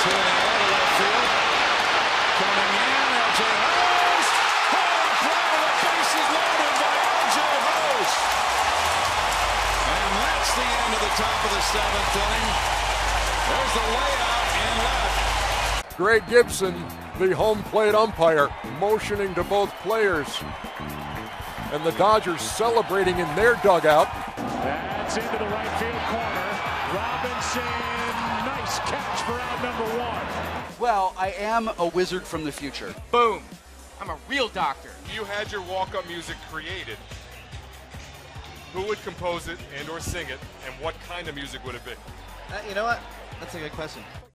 hitting out of left field. Coming in, L.J. Host. Home play, the bases loaded by L.J. Host. And that's the end of the top of the seventh inning. There's the layout in left. Greg Gibson, the home plate umpire, motioning to both players. And the Dodgers celebrating in their dugout. That's into the right field corner. Robinson, nice catch for out number one. Well, I am a wizard from the future. Boom. I'm a real doctor. If you had your walk-up music created, who would compose it and or sing it, and what kind of music would it be? You know what? That's a good question.